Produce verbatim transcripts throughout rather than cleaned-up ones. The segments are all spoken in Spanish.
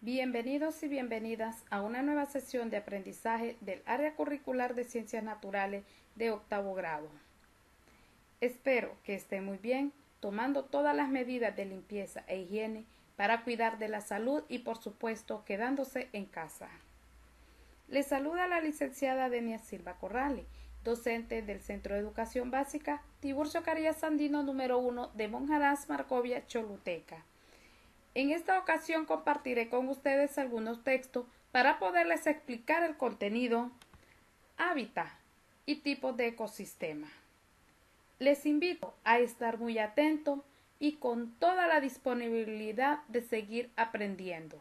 Bienvenidos y bienvenidas a una nueva sesión de aprendizaje del área curricular de Ciencias Naturales de octavo grado. Espero que estén muy bien, tomando todas las medidas de limpieza e higiene para cuidar de la salud y, por supuesto, quedándose en casa. Les saluda la licenciada Denia Silva Corrales, docente del Centro de Educación Básica Tiburcio Carías Sandino número uno de Monjarás, Marcovia, Choluteca. En esta ocasión compartiré con ustedes algunos textos para poderles explicar el contenido, hábitat y tipos de ecosistema. Les invito a estar muy atentos y con toda la disponibilidad de seguir aprendiendo.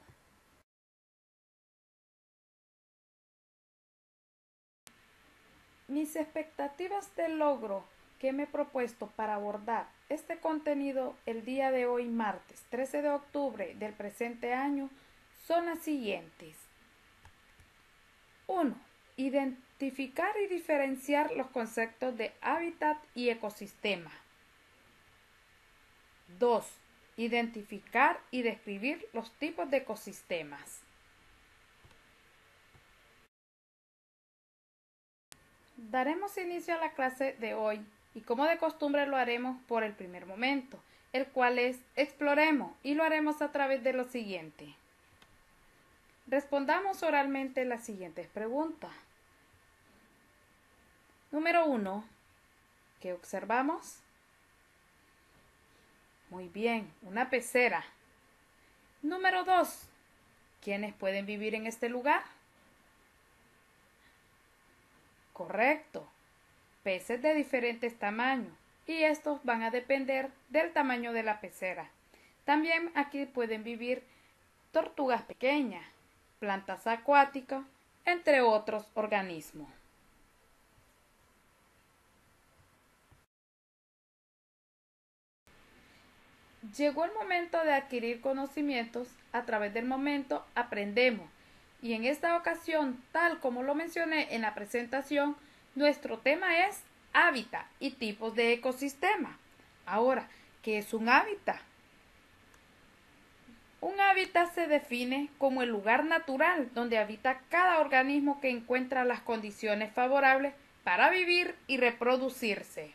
Mis expectativas de logro que me he propuesto para abordar este contenido el día de hoy, martes trece de octubre del presente año, son las siguientes. uno. Identificar y diferenciar los conceptos de hábitat y ecosistema. dos. Identificar y describir los tipos de ecosistemas. Daremos inicio a la clase de hoy y como de costumbre lo haremos por el primer momento, el cual es exploremos, y lo haremos a través de lo siguiente. Respondamos oralmente las siguientes preguntas. Número uno. ¿Qué observamos? Muy bien, una pecera. Número dos. ¿Quiénes pueden vivir en este lugar? Correcto, peces de diferentes tamaños, y estos van a depender del tamaño de la pecera. También aquí pueden vivir tortugas pequeñas, plantas acuáticas, entre otros organismos. Llegó el momento de adquirir conocimientos. A través del momento aprendemos. Y en esta ocasión, tal como lo mencioné en la presentación, nuestro tema es hábitat y tipos de ecosistema. Ahora, ¿qué es un hábitat? Un hábitat se define como el lugar natural donde habita cada organismo que encuentra las condiciones favorables para vivir y reproducirse.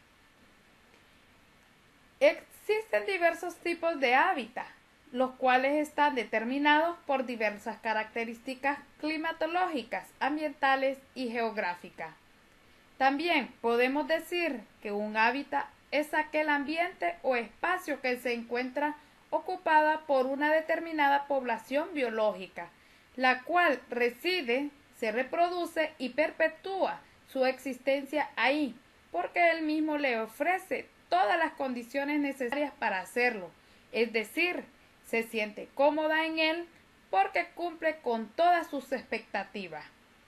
Existen diversos tipos de hábitat, los cuales están determinados por diversas características climatológicas, ambientales y geográficas. También podemos decir que un hábitat es aquel ambiente o espacio que se encuentra ocupada por una determinada población biológica, la cual reside, se reproduce y perpetúa su existencia ahí, porque él mismo le ofrece todas las condiciones necesarias para hacerlo, es decir, se siente cómoda en él porque cumple con todas sus expectativas.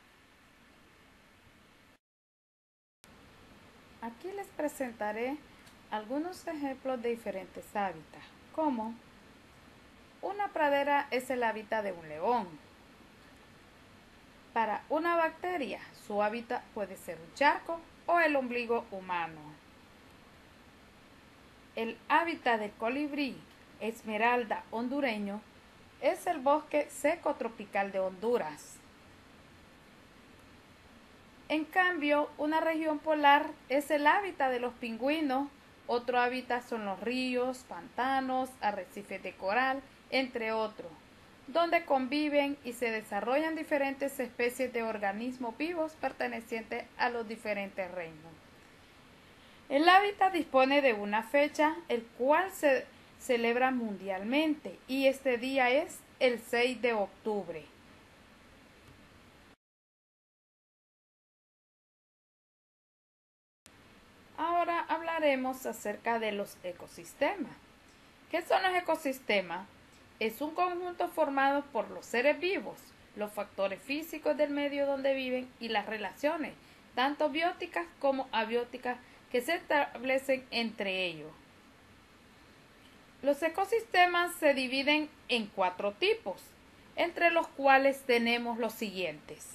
Aquí les presentaré algunos ejemplos de diferentes hábitats, como una pradera es el hábitat de un león. Para una bacteria, su hábitat puede ser un charco o el ombligo humano. El hábitat del colibrí esmeralda hondureño es el bosque seco tropical de Honduras. En cambio, una región polar es el hábitat de los pingüinos. Otro hábitat son los ríos, pantanos, arrecifes de coral, entre otros, donde conviven y se desarrollan diferentes especies de organismos vivos pertenecientes a los diferentes reinos. El hábitat dispone de una fecha, el cual se celebra mundialmente, y este día es el seis de octubre. Ahora hablaremos acerca de los ecosistemas. ¿Qué son los ecosistemas? Es un conjunto formado por los seres vivos, los factores físicos del medio donde viven y las relaciones, tanto bióticas como abióticas, que se establecen entre ellos. Los ecosistemas se dividen en cuatro tipos, entre los cuales tenemos los siguientes.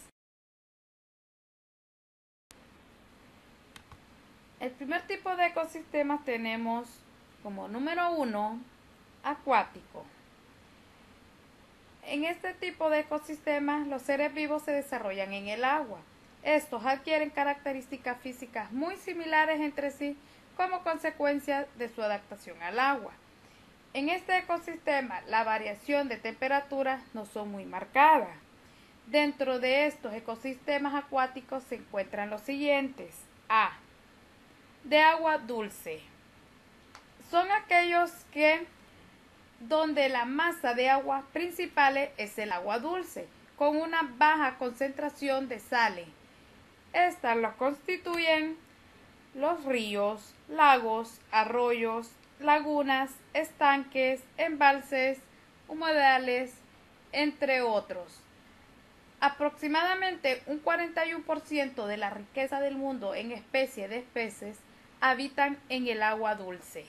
El primer tipo de ecosistemas tenemos como número uno, acuático. En este tipo de ecosistemas, los seres vivos se desarrollan en el agua. Estos adquieren características físicas muy similares entre sí como consecuencia de su adaptación al agua. En este ecosistema, la variación de temperatura no son muy marcadas. Dentro de estos ecosistemas acuáticos se encuentran los siguientes. A. De agua dulce. Son aquellos que donde la masa de agua principal es el agua dulce, con una baja concentración de sales. Estas los constituyen los ríos, lagos, arroyos, lagunas, estanques, embalses, humedales, entre otros. Aproximadamente un cuarenta y uno por ciento de la riqueza del mundo en especies de peces habitan en el agua dulce.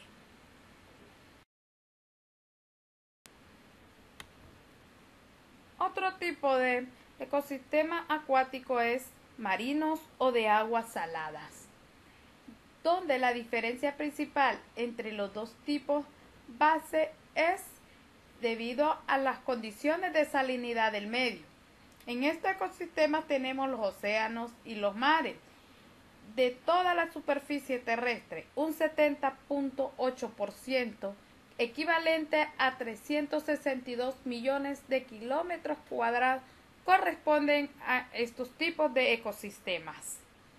Otro tipo de ecosistema acuático es marinos o de aguas saladas, donde la diferencia principal entre los dos tipos base es debido a las condiciones de salinidad del medio. En este ecosistema tenemos los océanos y los mares. De toda la superficie terrestre, un setenta punto ocho por ciento, equivalente a trescientos sesenta y dos millones de kilómetros cuadrados, corresponden a estos tipos de ecosistemas.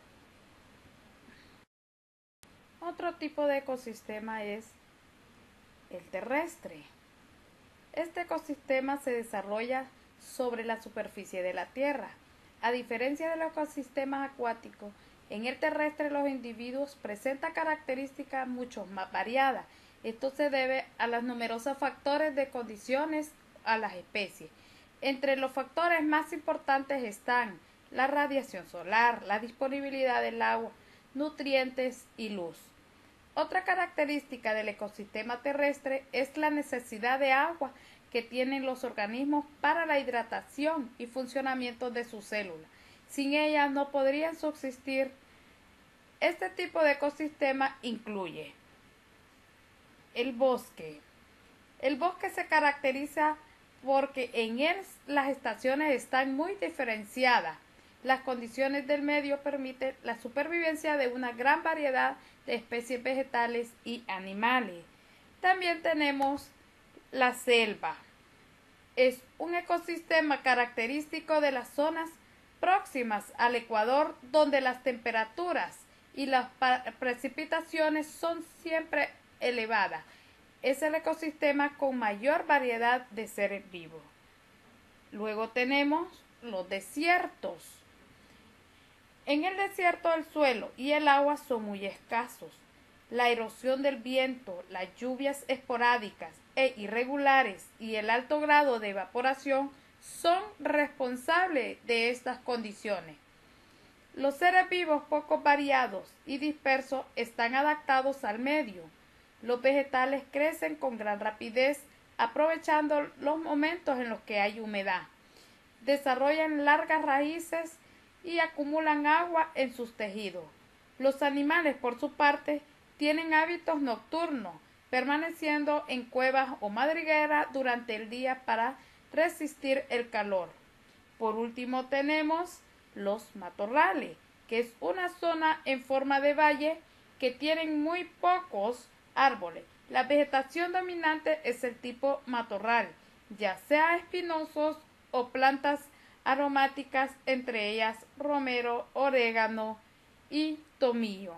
Otro tipo de ecosistema es el terrestre. Este ecosistema se desarrolla sobre la superficie de la Tierra. A diferencia de los ecosistemas acuáticos, en el terrestre los individuos presentan características mucho más variadas. Esto se debe a los numerosos factores de condiciones a las especies. Entre los factores más importantes están la radiación solar, la disponibilidad del agua, nutrientes y luz. Otra característica del ecosistema terrestre es la necesidad de agua que tienen los organismos para la hidratación y funcionamiento de sus células. Sin ellas no podrían subsistir. Este tipo de ecosistema incluye el bosque. El bosque se caracteriza porque en él las estaciones están muy diferenciadas. Las condiciones del medio permiten la supervivencia de una gran variedad de especies vegetales y animales. También tenemos la selva. Es un ecosistema característico de las zonas próximas al ecuador, donde las temperaturas y las precipitaciones son siempre elevadas. Es el ecosistema con mayor variedad de seres vivos. Luego tenemos los desiertos. En el desierto el suelo y el agua son muy escasos. La erosión del viento, las lluvias esporádicas e irregulares y el alto grado de evaporación son responsables de estas condiciones. Los seres vivos poco variados y dispersos están adaptados al medio. Los vegetales crecen con gran rapidez, aprovechando los momentos en los que hay humedad. Desarrollan largas raíces y acumulan agua en sus tejidos. Los animales, por su parte, tienen hábitos nocturnos, permaneciendo en cuevas o madrigueras durante el día para resistir el calor. Por último tenemos los matorrales, que es una zona en forma de valle que tienen muy pocos árboles. La vegetación dominante es el tipo matorral, ya sea espinosos o plantas aromáticas, entre ellas romero, orégano y tomillo.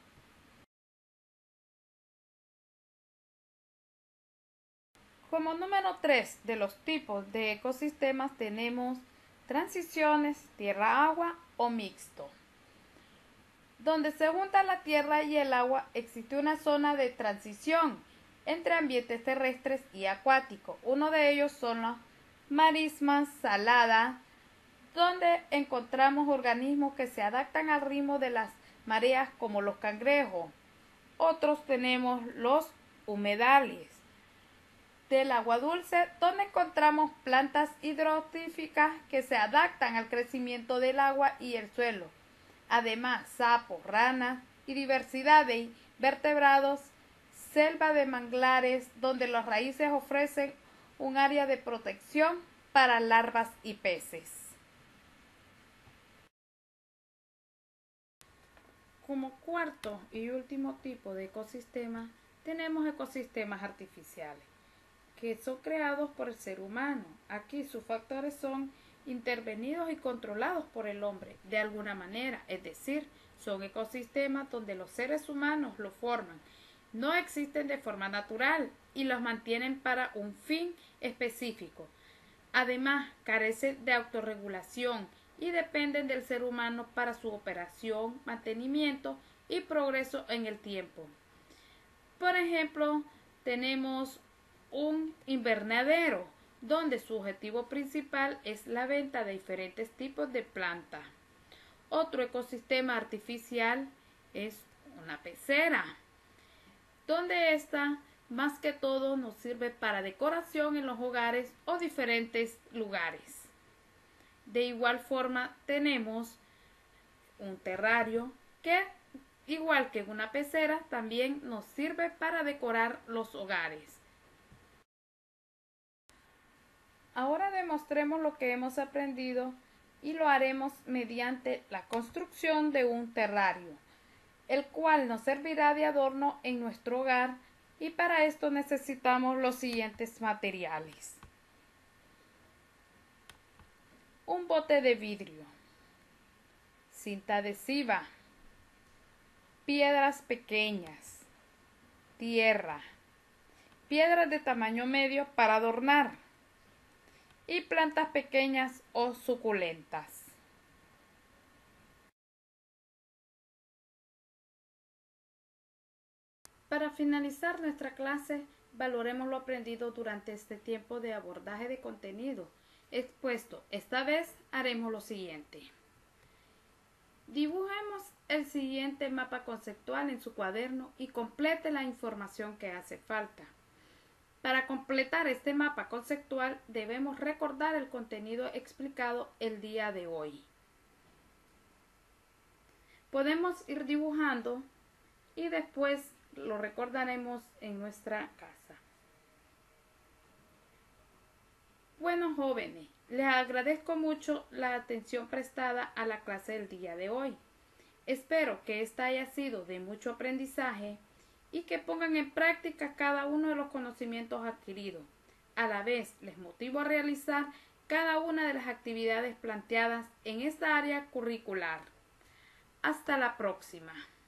Como número tres de los tipos de ecosistemas tenemos transiciones, tierra-agua o mixto. Donde se junta la tierra y el agua existe una zona de transición entre ambientes terrestres y acuáticos. Uno de ellos son las marismas saladas, donde encontramos organismos que se adaptan al ritmo de las mareas como los cangrejos. Otros tenemos los humedales del agua dulce, donde encontramos plantas hidrotróficas que se adaptan al crecimiento del agua y el suelo. Además, sapos, ranas y diversidad de vertebrados, selva de manglares, donde las raíces ofrecen un área de protección para larvas y peces. Como cuarto y último tipo de ecosistema, tenemos ecosistemas artificiales, que son creados por el ser humano. Aquí sus factores son intervenidos y controlados por el hombre de alguna manera, es decir, son ecosistemas donde los seres humanos los forman. No existen de forma natural y los mantienen para un fin específico. Además, carecen de autorregulación y dependen del ser humano para su operación, mantenimiento y progreso en el tiempo. Por ejemplo, tenemos un invernadero, donde su objetivo principal es la venta de diferentes tipos de plantas. Otro ecosistema artificial es una pecera, donde esta más que todo nos sirve para decoración en los hogares o diferentes lugares. De igual forma tenemos un terrario que, igual que una pecera, también nos sirve para decorar los hogares. Ahora demostremos lo que hemos aprendido y lo haremos mediante la construcción de un terrario, el cual nos servirá de adorno en nuestro hogar, y para esto necesitamos los siguientes materiales. Un bote de vidrio, cinta adhesiva, piedras pequeñas, tierra, piedras de tamaño medio para adornar y plantas pequeñas o suculentas. Para finalizar nuestra clase, valoremos lo aprendido durante este tiempo de abordaje de contenido expuesto. Esta vez haremos lo siguiente. Dibujemos el siguiente mapa conceptual en su cuaderno y complete la información que hace falta. Para completar este mapa conceptual debemos recordar el contenido explicado el día de hoy. Podemos ir dibujando y después lo recordaremos en nuestra casa. Bueno, jóvenes, les agradezco mucho la atención prestada a la clase del día de hoy. Espero que esta haya sido de mucho aprendizaje y que pongan en práctica cada uno de los conocimientos adquiridos. A la vez, les motivo a realizar cada una de las actividades planteadas en esta área curricular. Hasta la próxima.